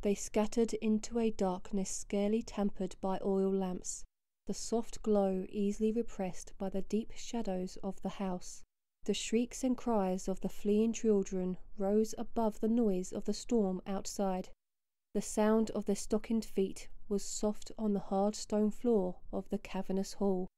They scattered into a darkness scarcely tempered by oil lamps, the soft glow easily repressed by the deep shadows of the house. The shrieks and cries of the fleeing children rose above the noise of the storm outside. The sound of their stockinged feet was soft on the hard stone floor of the cavernous hall.